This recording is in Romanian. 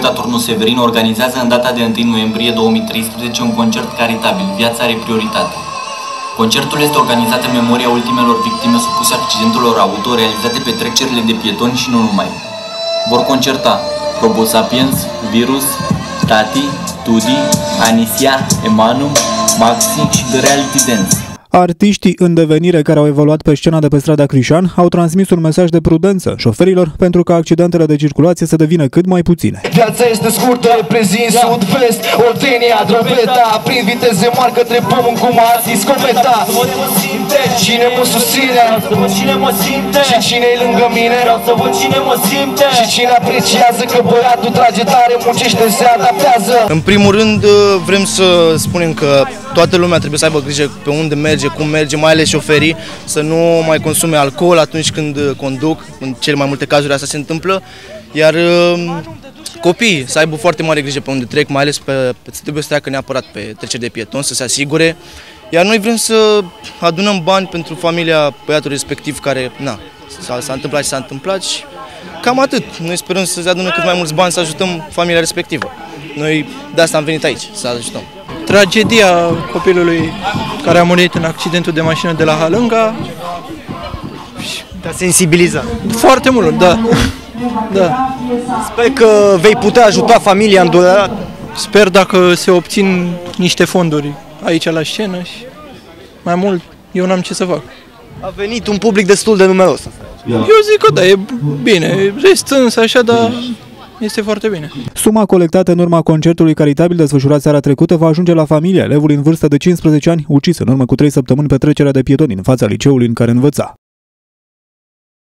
Școala Turnul Severin organizează în data de 1 noiembrie 2013 un concert caritabil, Viața are prioritate. Concertul este organizat în memoria ultimelor victime supuse accidentelor auto realizate pe trecerile de pietoni și nu numai. Vor concerta RoboSapiens, Virus, Tati, Tudi, Anisia, Emanu, Maxi și The Reality Dance. Artiștii în devenire care au evoluat pe scena de pe strada Crișan au transmis un mesaj de prudență șoferilor pentru ca accidentele de circulație să devină cât mai puține. Viața este scurtă, reprezint sud-vest, Oltenia, Drobeta, prin viteze mari către pământ cum a zis cometa. Cine mă susține? Și cine-i lângă mine? Și cine apreciază că băiatul trage tare, muncește, se adaptează? În primul rând vrem să spunem că toată lumea trebuie să aibă grijă pe unde merge, cum merge, mai ales șoferii, să nu mai consume alcool atunci când conduc, în cele mai multe cazuri asta se întâmplă, iar copiii să aibă foarte mare grijă pe unde trec, mai ales trebuie să treacă neapărat pe treceri de pietoni, să se asigure, iar noi vrem să adunăm bani pentru familia băiatului respectiv care, s-a întâmplat și s-a întâmplat și cam atât. Noi sperăm să se adună cât mai mulți bani să ajutăm familia respectivă. Noi de asta am venit aici, să ajutăm. Tragedia copilului care a murit în accidentul de mașină de la Halânga. Te-a sensibilizat. Foarte mult, da. Sper că vei putea ajuta familia îndurerată. Sper dacă se obțin niște fonduri aici la scenă și mai mult eu n-am ce să fac. A venit un public destul de numeros. Eu zic că da, e bine, e strâns așa, dar este foarte bine. Suma colectată în urma concertului caritabil desfășurat seara trecută va ajunge la familia elevului în vârstă de 15 ani, ucis în urmă cu 3 săptămâni pe trecerea de pietoni în fața liceului în care învăța.